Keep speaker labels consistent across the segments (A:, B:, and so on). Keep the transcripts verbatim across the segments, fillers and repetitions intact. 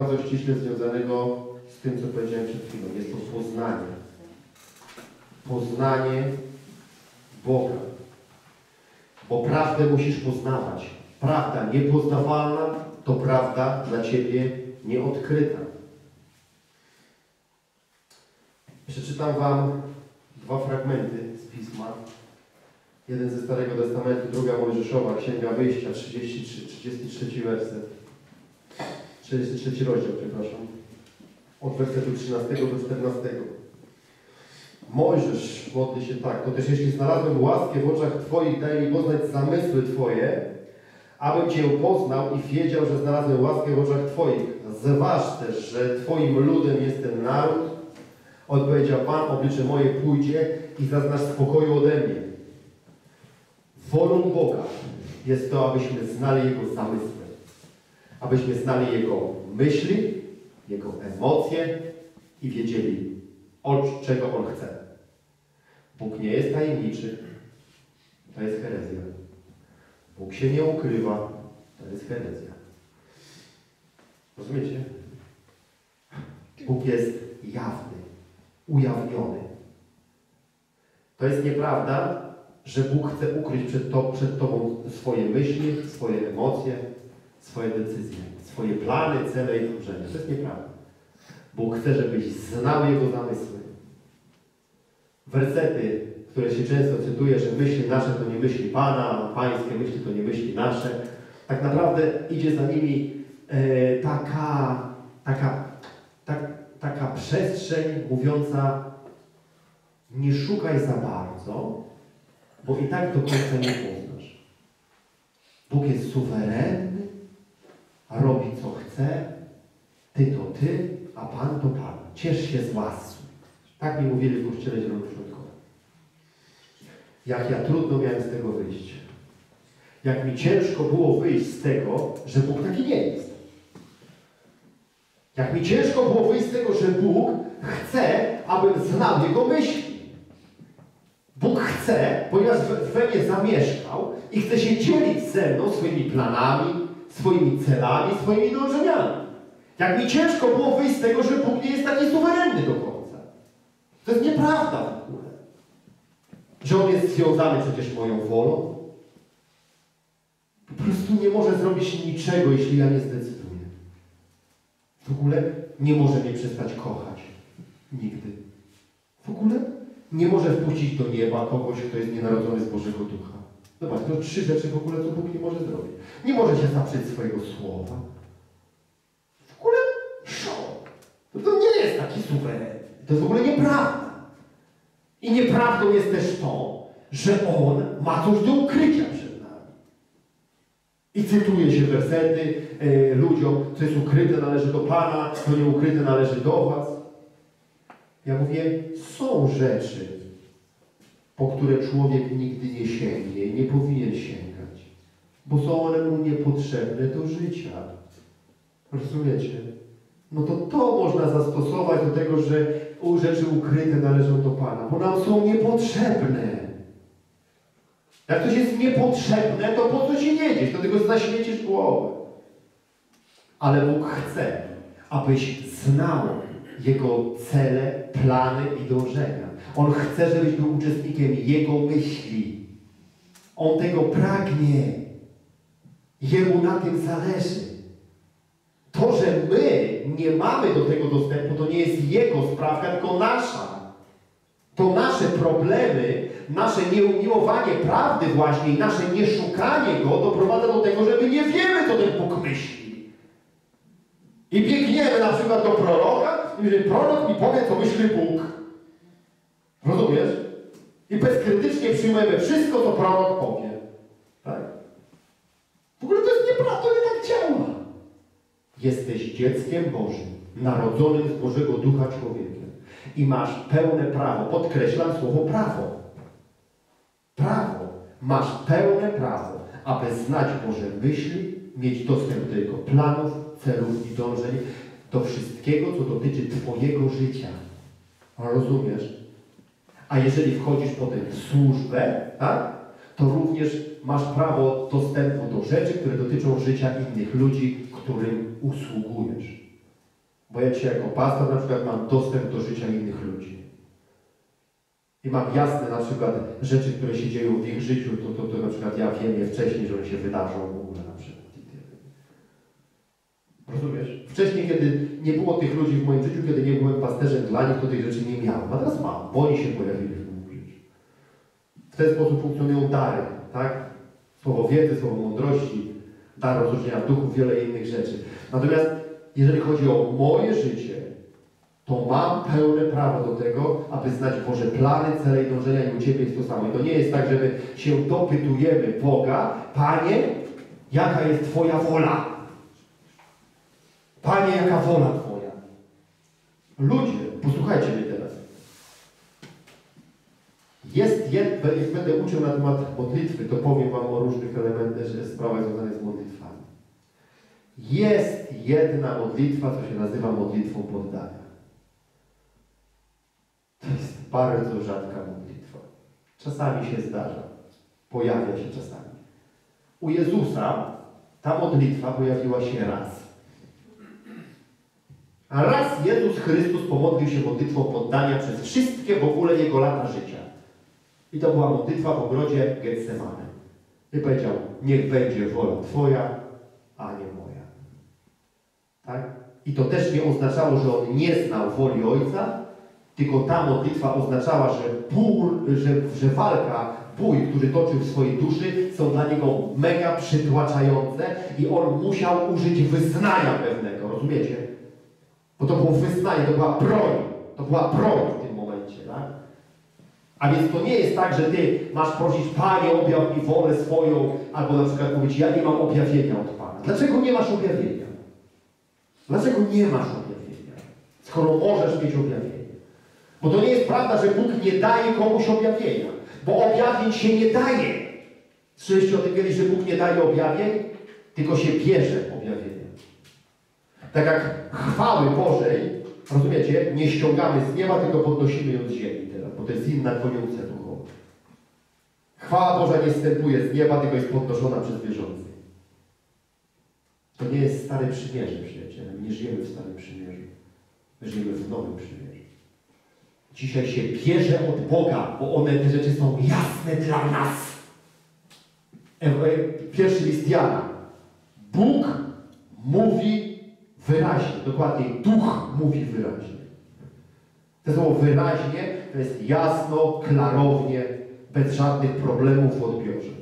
A: bardzo ściśle związanego z tym, co powiedziałem przed chwilą. Jest to poznanie. Poznanie Boga. Bo prawdę musisz poznawać. Prawda niepoznawalna to prawda dla Ciebie nieodkryta. Przeczytam Wam dwa fragmenty z Pisma. Jeden ze Starego Testamentu, druga Mojżeszowa, Księga Wyjścia, trzydziesty trzy, trzydziesty trzeci werset. trzydziesty trzeci rozdział, przepraszam. Od wersetu trzynastego do czternastego. Mojżesz modli się tak. To też jeśli znalazłem łaskę w oczach Twoich, daj mi poznać zamysły Twoje, abym Cię poznał i wiedział, że znalazłem łaskę w oczach Twoich. Zważ też, że Twoim ludem jest ten naród. Odpowiedział Pan, oblicze moje pójdzie i zaznasz spokoju ode mnie. Wolą Boga jest to, abyśmy znali Jego zamysły. Abyśmy znali Jego myśli, Jego emocje i wiedzieli, od czego On chce. Bóg nie jest tajemniczy. To jest herezja. Bóg się nie ukrywa. To jest herezja. Rozumiecie? Bóg jest jawny, ujawniony. To jest nieprawda, że Bóg chce ukryć przed, to, przed Tobą swoje myśli, swoje emocje, swoje decyzje, swoje plany, cele i dążenia. To jest nieprawda. Bóg chce, żebyś znał Jego zamysły. Wersety, które się często cytuje, że myśli nasze to nie myśli Pana, pańskie myśli to nie myśli nasze. Tak naprawdę idzie za nimi e, taka, taka, tak, taka przestrzeń mówiąca: nie szukaj za bardzo, bo i tak do końca nie poznasz. Bóg jest suwerenny, robi co chce, Ty to Ty, a Pan to Pan. Ciesz się z łaski. Tak mi mówili w Kościele Zielonoświątkowym. Jak ja trudno miałem z tego wyjść. Jak mi ciężko było wyjść z tego, że Bóg taki nie jest. Jak mi ciężko było wyjść z tego, że Bóg chce, abym znał Jego myśli. Bóg chce, ponieważ we mnie zamieszkał i chce się dzielić ze mną swoimi planami, swoimi celami, swoimi dążeniami. Jak mi ciężko było wyjść z tego, że Bóg nie jest taki suwerenny do końca. To jest nieprawda w ogóle. Że On jest związany przecież moją wolą. Po prostu nie może zrobić niczego, jeśli ja nie zdecyduję. W ogóle nie może mnie przestać kochać. Nigdy. W ogóle nie może wpuścić do nieba kogoś, kto jest nienarodzony z Bożego Ducha. Zobacz, to trzy rzeczy w ogóle, co Bóg nie może zrobić. Nie może się zaprzeć swojego słowa. W ogóle szok. To, to nie jest taki suwerenny. To jest w ogóle nieprawda. I nieprawdą jest też to, że On ma coś do ukrycia przed nami. I cytuje się wersety e, ludziom, co jest ukryte należy do Pana, co nie ukryte należy do Was. Ja mówię, są rzeczy, po które człowiek nigdy nie sięgnie i nie powinien sięgać, bo są one mu niepotrzebne do życia. Rozumiecie? No to to można zastosować do tego, że rzeczy ukryte należą do Pana, bo nam są niepotrzebne. Jak coś jest niepotrzebne, to po co się jedziesz? Do tego zaśmiecisz głowę. Ale Bóg chce, abyś znał Jego cele, plany i dążenia. On chce, żebyś był uczestnikiem Jego myśli. On tego pragnie. Jemu na tym zależy. To, że my nie mamy do tego dostępu, to nie jest Jego sprawka, tylko nasza. To nasze problemy, nasze nieumiłowanie prawdy właśnie i nasze nieszukanie Go doprowadza do tego, że my nie wiemy, co ten Bóg myśli. I biegniemy na przykład do proroka i mówimy, prorok mi powie, co myśli Bóg. Rozumiesz? I bezkrytycznie przyjmujemy wszystko, co prorok powie. Tak? W ogóle to jest nieprawda, to nie tak działa. Jesteś dzieckiem Bożym, narodzonym z Bożego Ducha człowiekiem. I masz pełne prawo, podkreślam słowo prawo. Prawo. Masz pełne prawo, aby znać Boże myśli, mieć dostęp do Jego planów, celów i dążeń, do wszystkiego, co dotyczy Twojego życia. Rozumiesz? A jeżeli wchodzisz potem w służbę, tak, to również masz prawo dostępu do rzeczy, które dotyczą życia innych ludzi, którym usługujesz. Bo ja dzisiaj jako pastor na przykład mam dostęp do życia innych ludzi. I mam jasne na przykład rzeczy, które się dzieją w ich życiu, to, to, to na przykład ja wiem je wcześniej, że one się wydarzą w ogóle na przykład. Rozumiesz? Wcześniej, kiedy nie było tych ludzi w moim życiu, kiedy nie byłem pasterzem dla nich, to tych rzeczy nie miałem. A teraz mam, bo oni się pojawili w moim życiu. W ten sposób funkcjonują dary, tak? Słowo wiedzy, słowo mądrości, dar rozróżnienia duchów, wiele innych rzeczy. Natomiast jeżeli chodzi o moje życie, to mam pełne prawo do tego, aby znać Boże plany, cele i dążenia i u Ciebie jest to samo. I to nie jest tak, że my się dopytujemy Boga, Panie, jaka jest Twoja wola? Panie, jaka wola Twoja? Ludzie, posłuchajcie mnie teraz. Jest jed, jak będę uczył na temat modlitwy, to powiem Wam o różnych elementach, sprawach związanych z modlitwami. Jest jedna modlitwa, co się nazywa modlitwą poddania. To jest bardzo rzadka modlitwa. Czasami się zdarza. Pojawia się czasami. U Jezusa ta modlitwa pojawiła się raz. A raz Jezus Chrystus pomodlił się modlitwą poddania przez wszystkie w ogóle Jego lata życia. I to była modlitwa w ogrodzie Getsemane. I powiedział, niech będzie wola Twoja, a nie moja. Tak? I to też nie oznaczało, że on nie znał woli Ojca, tylko ta modlitwa oznaczała, że, ból, że, że walka, bój, który toczył w swojej duszy, są dla niego mega przytłaczające i on musiał użyć wyznania pewnego, rozumiecie? Bo to było wyznanie, to była broń, to była broń w tym momencie, tak? A więc to nie jest tak, że Ty masz prosić, Panie, objaw mi wolę swoją, albo na przykład mówić, ja nie mam objawienia od Pana. Dlaczego nie masz objawienia? Dlaczego nie masz objawienia? Skoro możesz mieć objawienie. Bo to nie jest prawda, że Bóg nie daje komuś objawienia. Bo objawień się nie daje. Słyszeliście o tym kiedyś, że Bóg nie daje objawień, tylko się bierze objawienia. Tak jak chwały Bożej, rozumiecie, nie ściągamy z nieba, tylko podnosimy ją z ziemi teraz, bo to jest inna koniunkcja duchowa. Chwała Boża nie zstępuje z nieba, tylko jest podnoszona przez wierzących. To nie jest Stare Przymierze, przyjaciele. Nie żyjemy w Starym Przymierzu. My żyjemy w Nowym Przymierzu. Dzisiaj się bierze od Boga, bo one, te rzeczy są jasne dla nas. Pierwszy list Jana. Bóg mówi wyraźnie, dokładnie Duch mówi wyraźnie. To słowo wyraźnie to jest jasno, klarownie, bez żadnych problemów w odbiorze.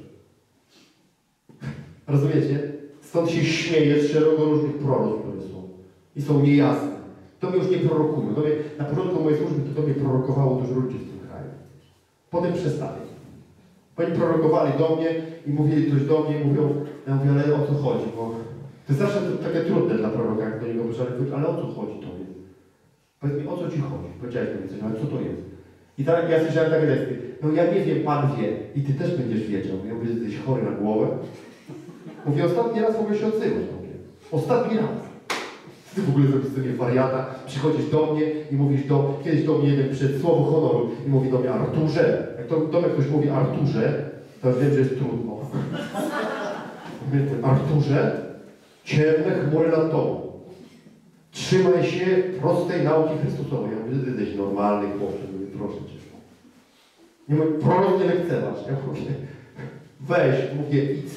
A: Rozumiecie? Stąd się śmieje z szeroko różnych proroctw, które są. I są niejasne. To mnie już nie prorokują. To mnie, na początku mojej służby to, to mnie prorokowało dużo ludzi w tym kraju. Potem przestali. Oni prorokowali do mnie i mówili coś do mnie i mówią, ja mówię, ale o co chodzi? Bo to jest zawsze to, takie trudne dla proroka, jak do niego wyszedł, ale o co chodzi tobie? Powiedz mi, o co ci chodzi? Powiedziałeś do mnie coś, ale co to jest? I tak, ja słyszałem takie teksty, no ja nie wiem, Pan wie i ty też będziesz wiedział. Ja mówię, że jesteś chory na głowę. Mówię, ostatni raz mogę się odzywać. Mówię. Ostatni raz. Ty w ogóle zrobisz sobie wariata, przychodzisz do mnie i mówisz do, kiedyś do mnie jeden przed słowo honoru i mówi do mnie, Arturze. Jak to, do mnie ktoś mówi Arturze, to już wiem, że jest trudno. Mówię, Arturze, ciemne chmury nad tobą. Trzymaj się prostej nauki Chrystusowej. Ja mówię, ty jesteś normalny chłopcze, mówię, proszę cię. Nie mówię, prorok nie lekceważ. Ja mówię, weź, mówię, idź.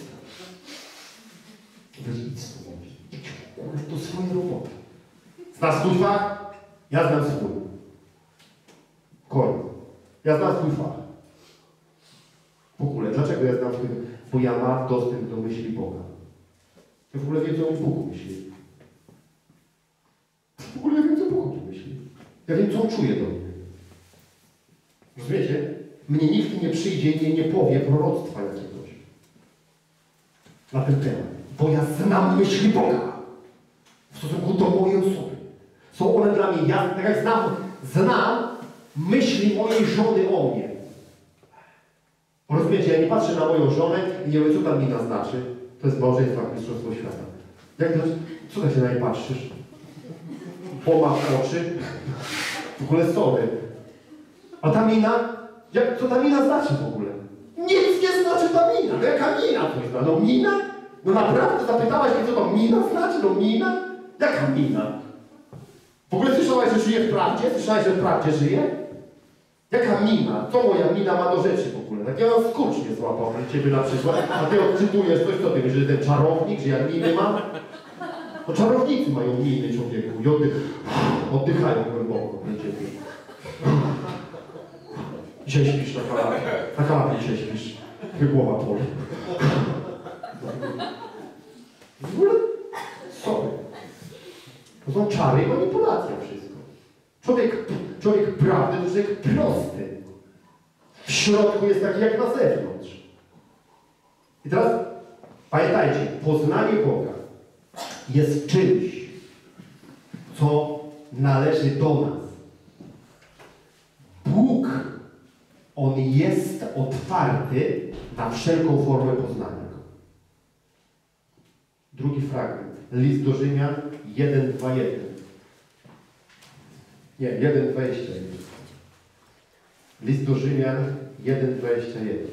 A: Weź, idź. To swoje roboty. Znasz swój fach? Ja znam swój. Koniec. Ja znam swój fach. W ogóle, dlaczego ja znam swój fach? Bo ja mam dostęp do myśli Boga. Ja w ogóle wiem, co on Bóg myśli. W ogóle ja wiem, co Bóg myśli. Ja wiem, co on czuje do mnie. Rozumiecie? Mnie nikt nie przyjdzie i nie, nie powie proroctwa jakiegoś. Na ten temat. Bo ja znam myśli Boga. W stosunku do mojej osoby. Są one dla mnie jasne. Tak jak znam, znam myśli mojej żony o mnie. Rozumiecie? Ja nie patrzę na moją żonę i nie wiem, co tam mi naznaczy. To jest małżeństwo, mistrzostwo świata. Jak to, co tak się na nie patrzysz? Pomaw oczy. W ogóle sorry. A ta mina? Jak, co ta mina znaczy w ogóle? Nic nie znaczy ta mina. No jaka mina coś zna? No mina? No naprawdę zapytałaś mnie, co to mina znaczy? No mina? Jaka mina? W ogóle słyszałeś, że żyje w prawdzie? Słyszałeś, że w prawdzie żyje? Jaka mina? Co moja mina ma do rzeczy w ogóle? Tak ja mam skurcz nie złapał na ciebie na przykład, a ty odczytujesz coś, co ty myślisz, że ten czarownik, że ja miny mam? No czarownicy mają miny, człowieku, i oddych, oddychają głęboko na ciebie. Dzisiaj śpisz na kanapie, na kanapie dzisiaj śpisz, głowa boli. W ogóle, sorry. To są czary i manipulacja wszystko. Człowiek, człowiek prawdy to człowiek prosty. W środku jest taki jak na zewnątrz. I teraz pamiętajcie, poznanie Boga jest czymś, co należy do nas. Bóg, On jest otwarty na wszelką formę poznania. Drugi fragment. List do Rzymian jeden, dwa, jeden. Nie, jeden, dwadzieścia jeden. List do Rzymian jeden, dwadzieścia jeden.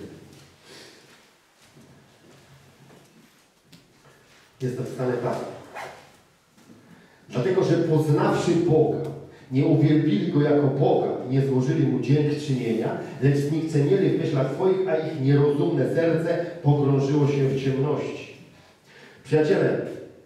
A: Jest napisane tak. Dlatego, że poznawszy Boga, nie uwielbili Go jako Boga i nie złożyli Mu dziękczynienia, lecz znikczemieli w myślach swoich, a ich nierozumne serce pogrążyło się w ciemności. Przyjaciele,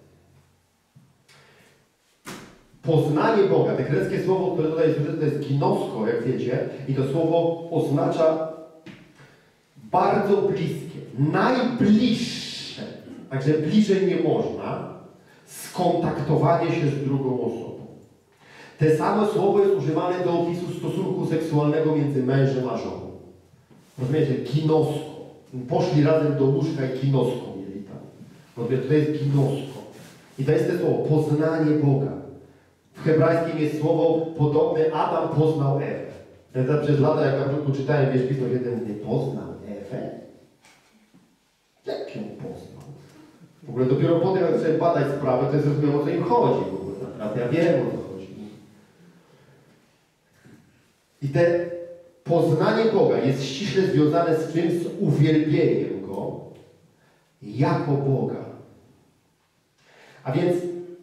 A: poznanie Boga, to greckie słowo, które tutaj jest użyte, to jest ginosko, jak wiecie, i to słowo oznacza bardzo bliskie, najbliższe, także bliżej nie można, skontaktowanie się z drugą osobą. Te samo słowo jest używane do opisu stosunku seksualnego między mężem a żoną. Rozumiecie? Ginosko. Poszli razem do łóżka i ginosko mieli tam. Rozumiecie? To jest ginosko. I to jest to słowo, poznanie Boga. W hebrajskim jest słowo podobne, Adam poznał Ewę. Ja przez lata, jak na początku czytałem wiersz Pismo jeden, nie poznał Ewę? Jak ją poznał? W ogóle dopiero potem, jak zacząłem badać sprawę, to jest zrozumiałem, o co im chodzi. W ogóle naprawdę ja wiem, o co chodzi. I te poznanie Boga jest ściśle związane z czym? Z uwielbieniem Go jako Boga. A więc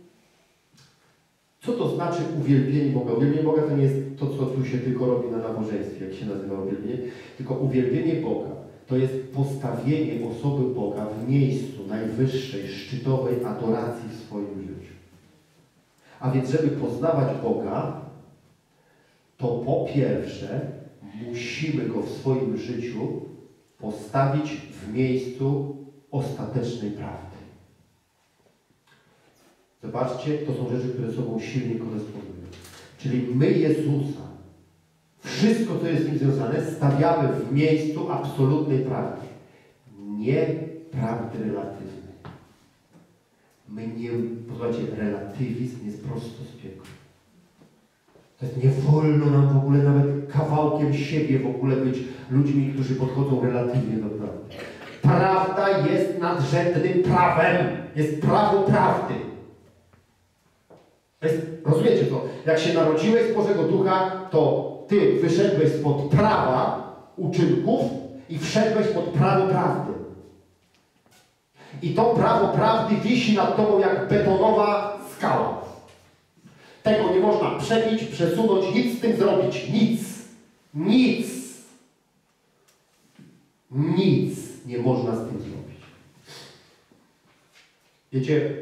A: co to znaczy uwielbienie Boga? Uwielbienie Boga to nie jest to, co tu się tylko robi na nabożeństwie, jak się nazywa uwielbienie, tylko uwielbienie Boga to jest postawienie osoby Boga w miejscu najwyższej, szczytowej adoracji w swoim życiu. A więc, żeby poznawać Boga, to po pierwsze musimy Go w swoim życiu postawić w miejscu ostatecznej prawdy. Zobaczcie, to są rzeczy, które ze sobą silnie korespondują. Czyli my Jezusa, wszystko, co jest z Nim związane, stawiamy w miejscu absolutnej prawdy. Nie prawdy relatywnej. My nie, posłuchajcie, relatywizm jest prosto z piekła. To jest, nie wolno nam w ogóle nawet kawałkiem siebie w ogóle być ludźmi, którzy podchodzą relatywnie do prawdy. Prawda jest nadrzędnym prawem. Jest prawo prawdy. Jest, rozumiecie to? Jak się narodziłeś z Bożego Ducha, to ty wyszedłeś spod prawa uczynków i wszedłeś pod prawo prawdy. I to prawo prawdy wisi nad tobą jak betonowa skała. Tego nie można przebić, przesunąć, nic z tym zrobić. Nic. Nic. Nic nie można z tym zrobić. Wiecie,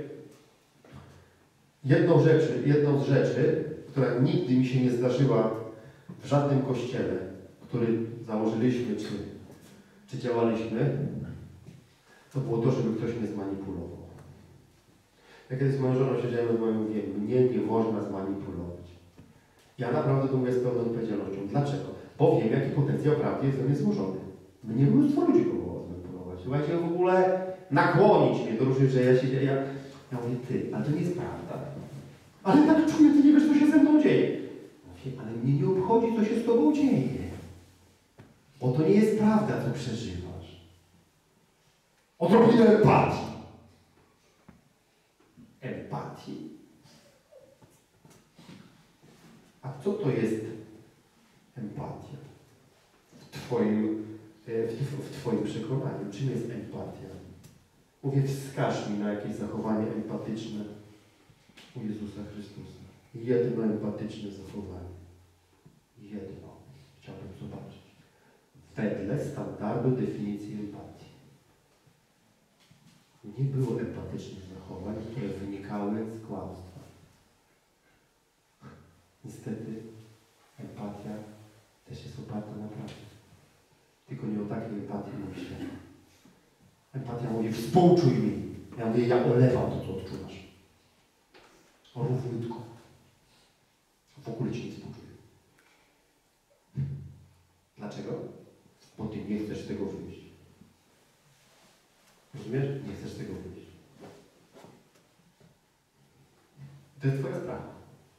A: jedną, rzeczy, jedną z rzeczy, która nigdy mi się nie zdarzyła w żadnym kościele, który założyliśmy, czy, czy działaliśmy, to było to, żeby ktoś mnie zmanipulował. Jak kiedyś z moją żoną siedziałem z moim mówiłem, mnie nie można zmanipulować. Ja naprawdę to mówię z pełną odpowiedzialnością. Dlaczego? Bo wiem, jaki potencjał prawdy jest we mnie złożony. Mnie mnóstwo ludzi próbowało zmanipulować. Słuchajcie, w ogóle nakłonić mnie do różnych, że ja się ja, ja mówię, ty, ale to nie jest prawda. Ale tak czuję, ty nie wiesz, co się ze mną dzieje. Mówię, ale mnie nie obchodzi, co się z tobą dzieje. Bo to nie jest prawda, co przeżywasz. Odrobinę empatii. Empatii? A co to jest empatia? W Twoim, w, w Twoim przekonaniu, czym jest empatia? Mówię, wskaż mi na jakieś zachowanie empatyczne u Jezusa Chrystusa. jedno empatyczne zachowanie. Jedno. Chciałbym zobaczyć. Wedle standardu definicji empatii. Nie było empatycznych zachowań, które wynikały z kłamstwa. Niestety empatia też jest oparta na prawdzie. Tylko nie o takiej empatii mówi się. Empatia mówi, współczuj mi. Ja mówię, ja olewam to, co odczuwasz. Równiutko. W ogóle ci nie współczuję. Dlaczego? Bo ty nie chcesz z tego wyjść. Rozumiesz? Nie chcesz z tego wyjść. To jest twoja sprawa.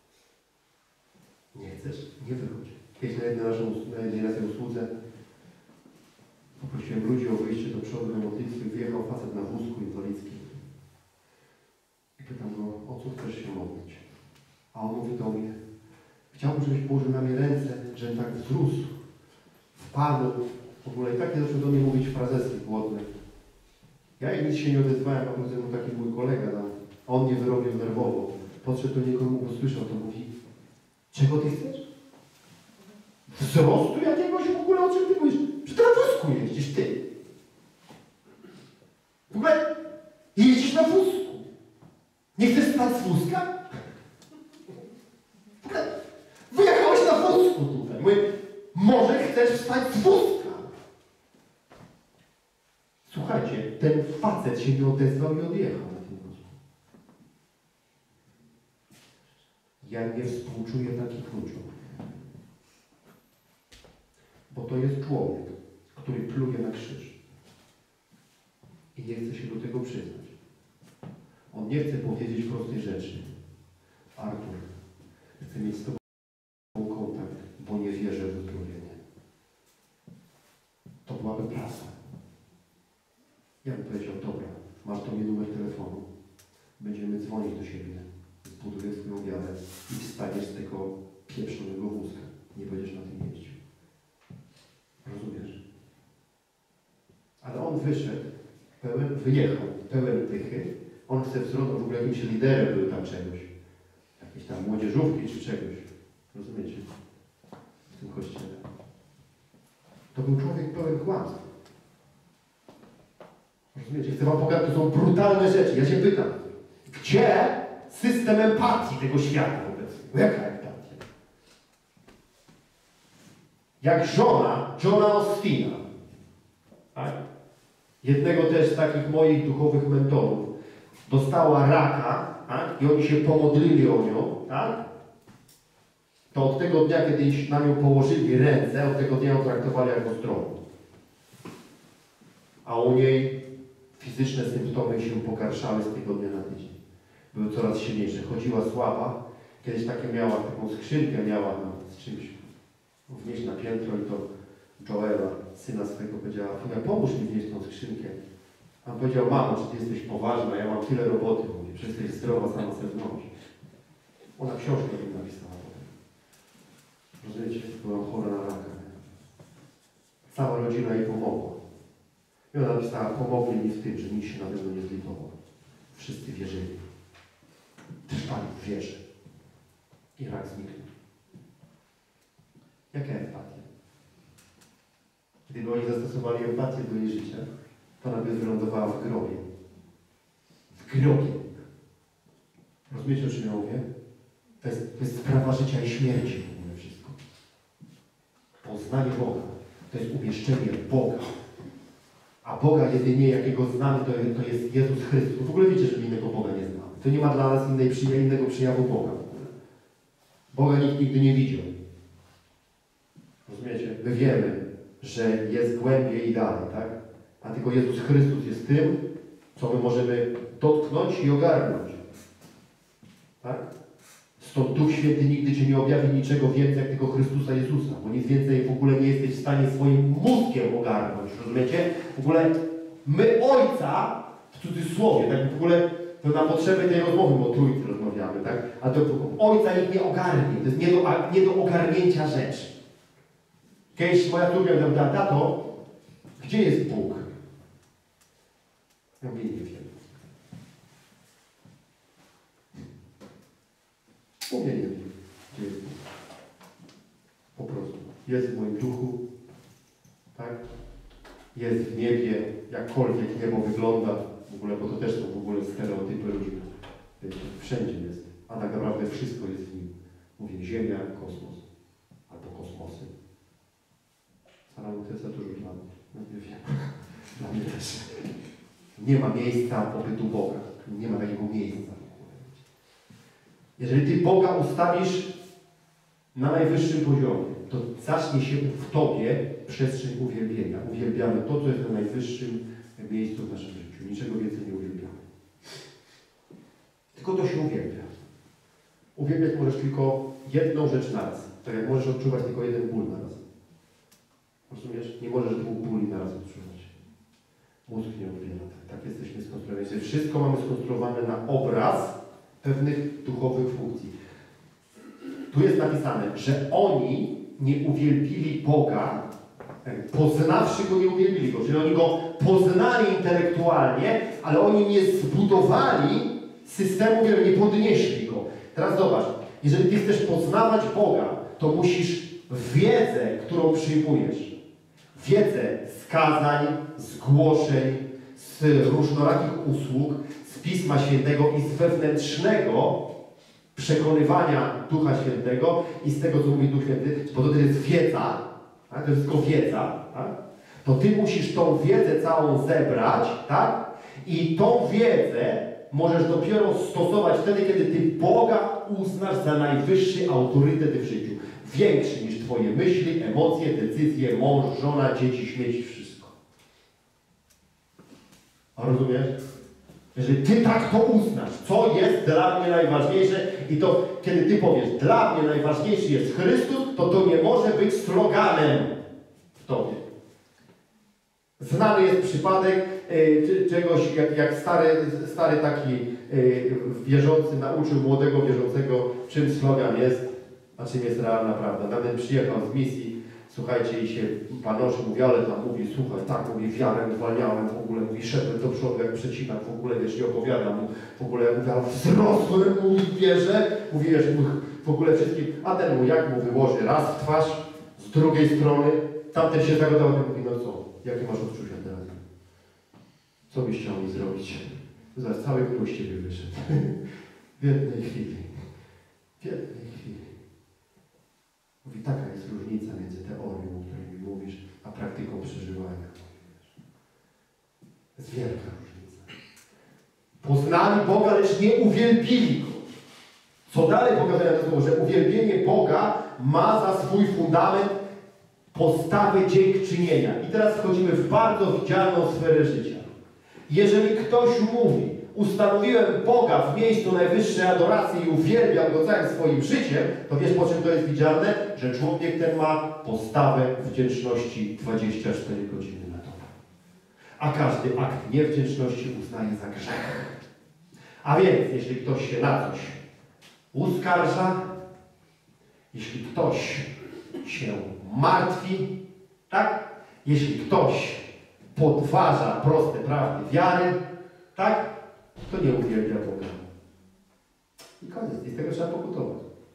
A: Nie chcesz? Nie wychodź. Kiedyś na jednej naszej, na jednej naszej usłudze poprosiłem ludzi o wyjście do przodu na modlitwie. Wyjechał facet na wózku inwalidzkim. I pytam go, o co chcesz się modlić? A on mówi do mnie, chciałbym, żebyś położył na mnie ręce, żebym tak wzrósł w Panu. W ogóle i takie zaczął do mnie mówić frazeski głodne. Ja jak nic się nie odezwałem, a potem był taki mój kolega tam, a on mnie wyrobił nerwowo. Podszedł do niego i usłyszał, to mówi, czego ty chcesz? Wzrostu jakiegoś w ogóle, o czym ty mówisz? Że ty na wózku jeździsz, ty. W ogóle jeździsz na wózku. Nie chcesz stać z wózka? W ogóle wyjechałeś na wózku tutaj. Mówię, może chcesz wstać z wózka. Słuchajcie, ten facet się nie odezwał i odjechał na tym wózku. Ja nie współczuję takich ludziom. Bo to jest człowiek, który pluje na krzyż. I nie chce się do tego przyznać. On nie chce powiedzieć prostej rzeczy. Artur, chcę mieć z tobą kontakt, bo nie wierzę w uzdrowienie. To byłaby praca. Ja bym powiedział, dobra, masz do mnie numer telefonu. Będziemy dzwonić do siebie. Zbuduję swoją wiarę i wstaniesz z tego pieprzonego wózka. Nie będziesz na tym jeździł. Rozumiesz? Ale on wyszedł, pełen, wyjechał, pełen pychy. On chce wzrosnąć, w ogóle jakimś liderem był tam czegoś. Jakieś tam młodzieżówki czy czegoś. Rozumiecie? W tym kościele. To był człowiek pełen kłamstw. Rozumiecie? Chcę wam pokazać, to są brutalne rzeczy. Ja się pytam, gdzie system empatii tego świata obecnie? Jaka empatia? Jak żona Johna Ostina, tak? Jednego też z takich moich duchowych mentorów, dostała raka, tak? I oni się pomodlili o nią, tak? To od tego dnia, kiedy na nią położyli ręce, od tego dnia ją traktowali jako zdrową. A u niej fizyczne symptomy się pogarszały z tygodnia na tydzień. Były coraz silniejsze. Chodziła słaba. Kiedyś takie miała, taką skrzynkę miała no, z czymś wnieść na piętro i to Joela, syna swojego, powiedziała, Funia, pomóż mi wnieść tą skrzynkę. A on powiedział, mamo, czy ty jesteś poważna, ja mam tyle roboty, mówię, że jesteś zdrowa sama sobie wnosi. Ona książkę mi napisała potem. Rozumiecie, byłam chora na raka. Cała rodzina jej pomogła. I ona napisała, pomogli mi w tym, że nikt się nade mną nie zlitował. Wszyscy wierzyli. Trwali w wierze. I rak zniknął. Jaka empatia? Gdyby oni zastosowali empatię do jej życia, to ona by wylądowała w grobie. W grobie. Rozumiecie, o czym ja mówię? To jest, to jest sprawa życia i śmierci w ogóle wszystko. Poznanie Boga to jest umieszczenie Boga. A Boga jedynie, jakiego znamy, to, to jest Jezus Chrystus. W ogóle wiecie, że innego Boga nie znamy. To nie ma dla nas innej, innego przejawu Boga. Boga nikt nigdy nie widział. Rozumiecie? My wiemy, że jest głębiej i dalej, tak? A tylko Jezus Chrystus jest tym, co my możemy dotknąć i ogarnąć. Tak? Stąd Duch Święty nigdy Cię nie objawi niczego więcej jak tylko Chrystusa Jezusa, bo nic więcej w ogóle nie jesteś w stanie swoim mózgiem ogarnąć, rozumiecie? W ogóle my Ojca, w cudzysłowie, tak w ogóle to na potrzeby tej rozmowy, bo o Trójcy rozmawiamy, tak? A to Ojca nikt nie ogarnie, to jest nie do, nie do ogarnięcia rzeczy. Kiedyś moja córka mi powiedziała, tato, gdzie jest Bóg? Ja mówię, nie wiem. Mówię, nie wiem, gdzie jest Bóg. Po prostu. Jest w moim duchu, tak? Jest w niebie, jakkolwiek niebo wygląda, w ogóle, bo to też są w ogóle stereotypy różne. Wszędzie jest, a tak naprawdę wszystko jest w nim. Mówię, Ziemia, kosmos, albo kosmosy. Salon to jest za dużo dla mnie. No nie wiem. Dla mnie też. Nie ma miejsca pobytu Boga. Nie ma takiego miejsca. Jeżeli Ty Boga ustawisz na najwyższym poziomie, to zacznie się w Tobie przestrzeń uwielbienia. Uwielbiamy to, co jest na najwyższym miejscu w naszym życiu. Niczego więcej nie uwielbiamy. Tylko to się uwielbia. Uwielbiać możesz tylko jedną rzecz na raz. Tak jak możesz odczuwać tylko jeden ból na raz. Rozumiesz? Nie możesz dwóch bóli na raz odczuwać. Mózg nie odbiera. Tak, tak jesteśmy skonstruowani. Wszystko mamy skonstruowane na obraz pewnych duchowych funkcji. Tu jest napisane, że oni nie uwielbili Boga, poznawszy Go, nie uwielbili Go. Czyli oni Go poznali intelektualnie, ale oni nie zbudowali systemu, nie podnieśli Go. Teraz zobacz, jeżeli Ty chcesz poznawać Boga, to musisz wiedzę, którą przyjmujesz, wiedzę z kazań, z głoszeń, z różnorakich usług, z Pisma Świętego i z wewnętrznego przekonywania Ducha Świętego i z tego, co mówi Duch Święty, bo to jest wiedza, tak? To jest tylko wiedza, tak? To Ty musisz tą wiedzę całą zebrać, tak? I tą wiedzę możesz dopiero stosować wtedy, kiedy Ty Boga uznasz za najwyższy autorytet w życiu. Większy niż Twoje myśli, emocje, decyzje, mąż, żona, dzieci, śmieci, wszystko. A rozumiesz? Jeżeli Ty tak to uznasz, co jest dla mnie najważniejsze i to, kiedy Ty powiesz, dla mnie najważniejszy jest Chrystus, to to nie może być sloganem w Tobie. Znany jest przypadek y, czegoś, jak, jak stary, stary taki y, wierzący nauczył młodego wierzącego, czym slogan jest, a czym jest realna prawda. Nawet przyjechał z misji, słuchajcie, i się panoszy mówi, ale tam mówi, słuchaj, tak, mówi, wiarę uwalniałem, w ogóle, mówi, szedłem do przodu jak przecinak, w ogóle, wiesz, i opowiadam mu, w ogóle, mówi, ale wzrosłem, mówi, wierzę, mówi, wiesz, w ogóle wszystkim, a ten mu jak mu wyłoży raz w twarz, z drugiej strony, tamten się zagadał, mówi, no co, jakie masz odczucia teraz? Co byś chciał mi zrobić? Zaraz cały król z ciebie wyszedł. W jednej chwili. W jednej chwili. Mówi, taka jest różnica między teorią, o której mi mówisz, a praktyką przeżywania. Jest wielka różnica. Poznali Boga, lecz nie uwielbili Go. Co dalej pokazuje to słowo, że uwielbienie Boga ma za swój fundament postawę dziękczynienia. I teraz wchodzimy w bardzo widzialną sferę życia. Jeżeli ktoś mówi, ustanowiłem Boga w miejscu najwyższej adoracji i uwielbiam Go całym swoim życiem, to wiesz, po czym to jest widzialne? Że człowiek ten ma postawę wdzięczności dwadzieścia cztery godziny na dobę. A każdy akt niewdzięczności uznaje za grzech. A więc, jeśli ktoś się na coś uskarża, jeśli ktoś się martwi, tak? Jeśli ktoś podważa proste prawdy wiary, tak? To nie uwielbia Boga. I koniec. I z tego trzeba pokutować.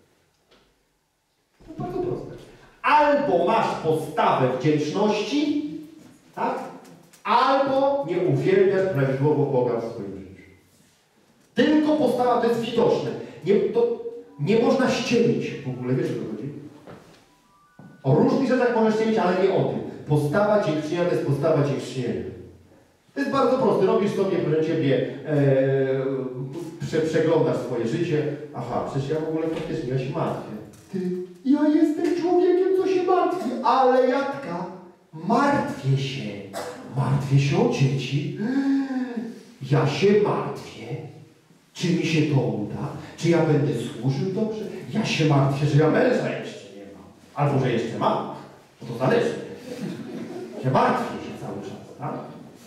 A: To bardzo proste. Albo masz postawę wdzięczności, tak? Albo nie uwielbiasz prawidłowo Boga w swoim życiu. Tylko postawa to jest widoczne. Nie, to nie można ściemić w ogóle. Wiesz, o co chodzi? O różnych rzeczach można ściemić, ale nie o tym. Postawa dziękczynienia to jest postawa dziękczynienia. To jest bardzo proste. Robisz sobie, proszę Ciebie, e, prze, przeglądasz swoje życie. Aha, przecież ja w ogóle faktycznie, ja się martwię. Ty, ja jestem człowiekiem, co się martwi, ale Jadka, martwię się. Martwię się o dzieci. Ja się martwię. Czy mi się to uda? Czy ja będę służył dobrze? Ja się martwię, że ja męża jeszcze nie mam. Albo, że jeszcze mam. No to zależy. Ja martwię się cały czas, tak?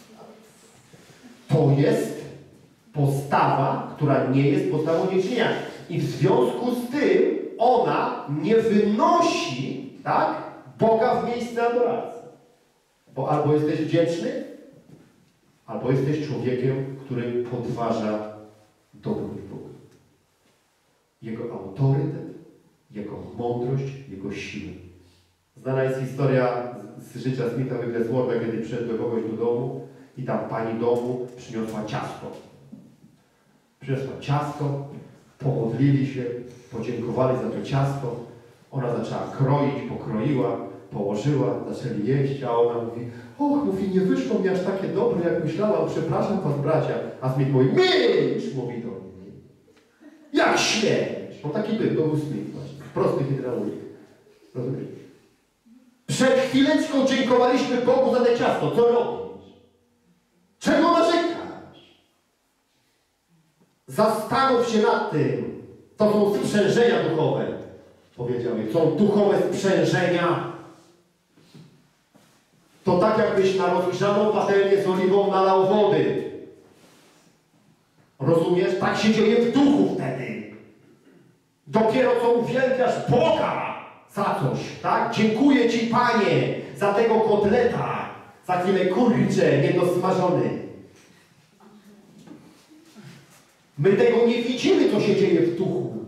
A: To jest postawa, która nie jest postawą dziękczynienia. I w związku z tym ona nie wynosi, tak, Boga w miejsce adoracji. Bo albo jesteś wdzięczny, albo jesteś człowiekiem, który podważa dobroć Boga. Jego autorytet, Jego mądrość, Jego siłę. Znana jest historia z, z życia Smitha Wiggleswortha, kiedy przyszedł do kogoś do domu i tam pani domu przyniosła ciasto. Przyniosła ciasto, pomodlili się, podziękowali za to ciasto. Ona zaczęła kroić, pokroiła, położyła, zaczęli jeść, a ona mówi: och, mówi, nie wyszło mi aż takie dobre, jak myślałam, przepraszam was, bracia. A Smith mówi: milcz, mówi do mnie. Jak śmiesz? On taki był, to był Smith właśnie, prosty hydraulik. Rozumiesz? Przed chwileczką dziękowaliśmy Bogu za te ciasto. Co robisz? Czego narzekasz? Zastanów się nad tym. To są sprzężenia duchowe. Powiedział mi, są duchowe sprzężenia. To tak, jakbyś na rozgrzaną patelnię z oliwą nalał wody. Rozumiesz? Tak się dzieje w duchu wtedy. Dopiero co uwielbiasz Boga za coś, tak? Dziękuję Ci, Panie, za tego kotleta. Za chwilę kurczę, niedosmażony. My tego nie widzimy, co się dzieje w duchu.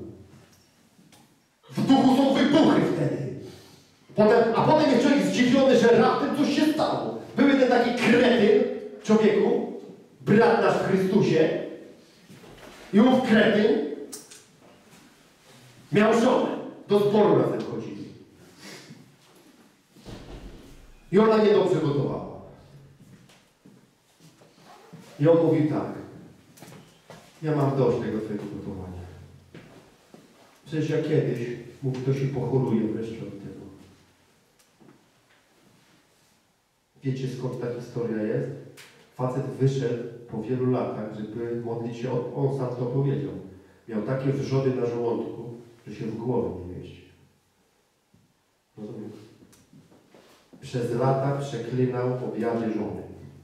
A: W duchu są wybuchy wtedy. Potem, a potem jest człowiek zdziwiony, że raptem coś się stało. Był jeden taki kretyn, człowieku, brat nasz w Chrystusie, i ów kretyn miał żonę. Do zboru razem chodzili. I ona nie dobrze gotowała. I on mówił tak: ja mam dość tego twojego gotowania. Przecież ja kiedyś, mógł ktoś i pochoruje wreszcie od tego. Wiecie, skąd ta historia jest? Facet wyszedł po wielu latach, żeby modlić się, on sam to powiedział. Miał takie wrzody na żołądku, że się w głowie nie mieści. Rozumiem? Przez lata przeklinał obiady żony.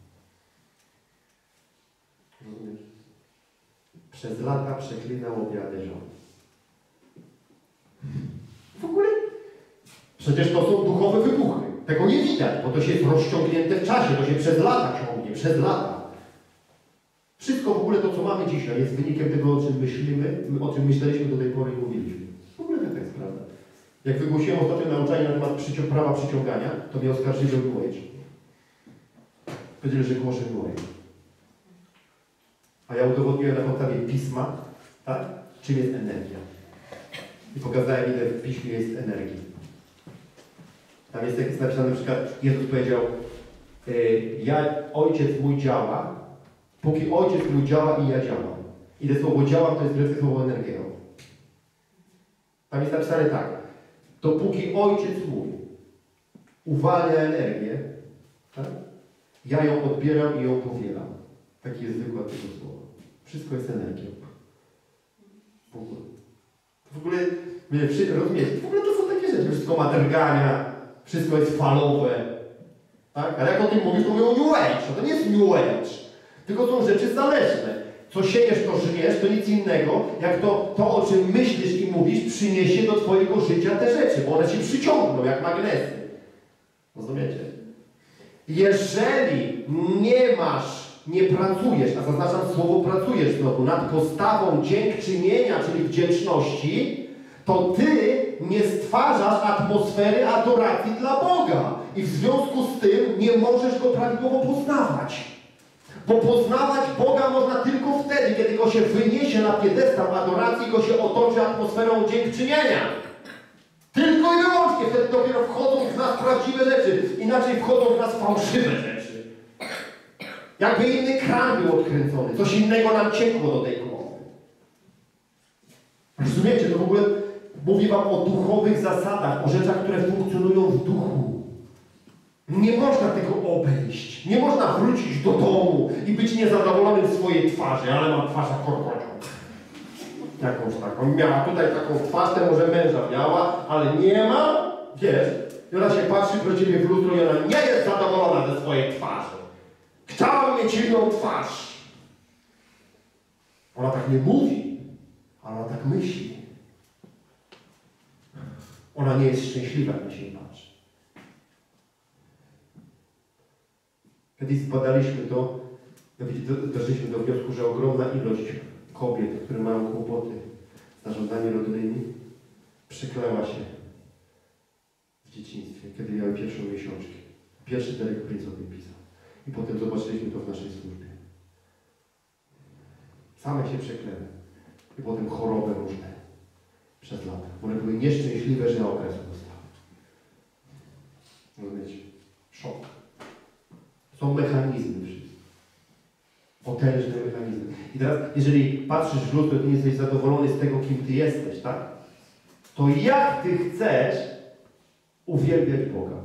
A: Rozumiesz? Przez lata przeklinał obiady żony. W ogóle? Przecież to są duchowe wybuchy. Tego nie widać, bo to się jest rozciągnięte w czasie. To się przez lata ciągnie, przez lata. Wszystko w ogóle to, co mamy dzisiaj, jest wynikiem tego, o czym myślimy, o czym myśleliśmy do tej pory i mówiliśmy. W ogóle taka jest prawda. Jak wygłosiłem ostatnio nauczanie na temat przycią prawa przyciągania, to mnie oskarżyli o New Age. Powiedzieli, że głoszę New Age. A ja udowodniłem na podstawie pisma, tak, czym jest energia. I pokazałem, ile w piśmie jest energii. Tam jest, jest napisane, na przykład Jezus powiedział: yy, ja, ojciec mój działa, póki ojciec mój działa i ja działam. I to słowo działam to jest greckie słowo energia. Tam jest napisane tak: dopóki ojciec mój uwalnia energię, tak, ja ją odbieram i ją powielam. Taki jest wykład tego słowa. Wszystko jest energią. W ogóle. W ogóle, rozumiecie, w ogóle to są takie rzeczy. Wszystko ma drgania, wszystko jest falowe. Tak? Ale jak o tym mówisz, to mówią New Age. To nie jest New Age. Tylko są rzeczy zależne. Co siejesz, to żniesz, to nic innego, jak to, to, o czym myślisz i mówisz, przyniesie do twojego życia te rzeczy, bo one się przyciągną jak magnesy. Rozumiecie? Jeżeli nie masz, nie pracujesz, a zaznaczam słowo pracujesz znowu, nad postawą dziękczynienia, czyli wdzięczności, to ty nie stwarzasz atmosfery adoracji dla Boga. I w związku z tym nie możesz Go prawidłowo poznawać. Bo poznawać Boga można tylko wtedy, kiedy Go się wyniesie na piedestał adoracji i Go się otoczy atmosferą dziękczynienia. Tylko i wyłącznie wtedy dopiero wchodzą w nas prawdziwe rzeczy. Inaczej wchodzą w nas fałszywe rzeczy. Jakby inny kran był odkręcony. Coś innego nam ciekło do tej głowy. Rozumiecie? To w ogóle mówi wam o duchowych zasadach, o rzeczach, które funkcjonują w duchu. Nie można tego obejść. Nie można wrócić do domu i być niezadowolonym w swojej twarzy, ale mam twarz jak korkocią. Jakąś taką. Miała tutaj taką twarz, to może męża miała, ale nie ma, wiesz. I ona się patrzy do ciebie w lustro i ona nie jest zadowolona ze swojej twarzy. Chciałabym mieć inną twarz. Ona tak nie mówi, ale ona tak myśli. Ona nie jest szczęśliwa, jak się patrzy. Kiedyś zbadaliśmy to, doszliśmy do wniosku, że ogromna ilość kobiet, które mają kłopoty zarządzanie rodnymi przykleła się w dzieciństwie, kiedy miały pierwszą miesiączkę. Pierwszy Derek Prince o tym pisał. I potem zobaczyliśmy to w naszej służbie. Same się przekleły. I potem choroby różne przez lata. One były nieszczęśliwe, że okresu dostały. Rozumiecie? Szok. Są mechanizmy wszystkie. Potężne mechanizmy. I teraz, jeżeli patrzysz w lustro, to nie jesteś zadowolony z tego, kim Ty jesteś, tak? To jak Ty chcesz uwielbiać Boga?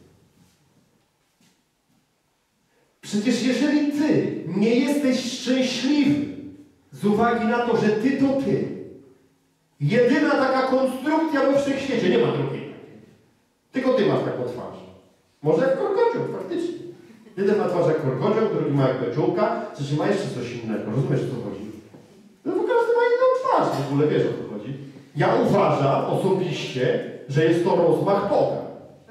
A: Przecież jeżeli Ty nie jesteś szczęśliwy z uwagi na to, że Ty to Ty, jedyna taka konstrukcja we wszechświecie, nie ma drugiej. Tylko Ty masz taką twarz. Może jak korkocioł, faktycznie. Jeden ma twarz jak korkocioł, drugi ma jak beczułka, trzeci ma jeszcze coś innego. Rozumiesz, o co chodzi? No bo każdy ma inną twarz, w ogóle wiesz, o co chodzi. Ja uważam osobiście, że jest to rozmach Boga.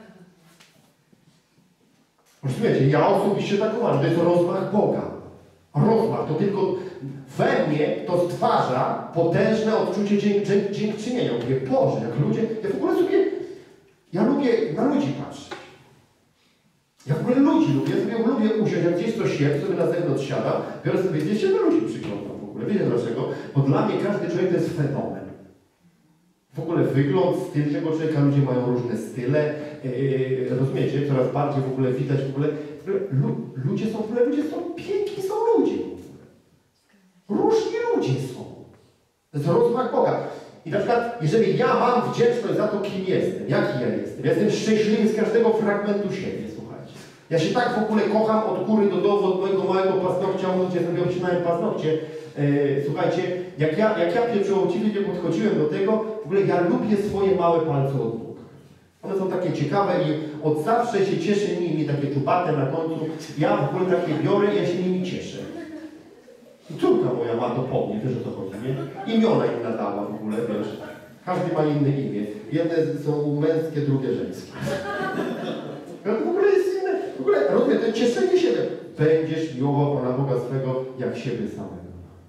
A: Rozumiecie? Ja osobiście tak uważam, to jest rozmach Boga. Rozmach, to tylko we mnie to stwarza potężne odczucie dzięk, dzięk, dziękczynienia. Mówię, Boże, jak ludzie, ja w ogóle sobie, ja lubię na ludzi patrzeć. Ja w ogóle ludzi lubię, ja sobie lubię usiąść, jak gdzieś coś jem, sobie na zewnątrz siadam, biorę sobie gdzieś się do ludzi przyglądam w ogóle. Wiecie dlaczego? Bo dla mnie każdy człowiek to jest fenomen. W ogóle wygląd, styl tego człowieka, ludzie mają różne style, yy, rozumiecie? Coraz bardziej w ogóle widać, w ogóle, w ogóle lu, ludzie są, w ogóle ludzie są piękni, są ludzie. Różni ludzie są. To jest rozmach Boga. I na przykład, jeżeli ja mam wdzięczność za to, kim jestem, jaki ja jestem, ja jestem szczęśliwy z każdego fragmentu siebie, słuchajcie. Ja się tak w ogóle kocham od góry do dołu, od mojego małego paznokcia, gdzie sobie obcinałem paznokcie. E, słuchajcie, jak ja, jak ja pieczołowciwie nie podchodziłem do tego, w ogóle ja lubię swoje małe palce od nóg. One są takie ciekawe i od zawsze się cieszę nimi, takie czubate na końcu. Ja w ogóle takie biorę i ja się nimi cieszę. I córka moja ma to po mnie, wiesz o co chodzi, nie? Imiona im nadała w ogóle, wiesz. Każdy ma inne imię. Jedne są męskie, drugie żeńskie. No to w ogóle jest inne. W ogóle, rozumiem, to cieszenie siebie. Będziesz miłował Pana Boga swego jak siebie samego.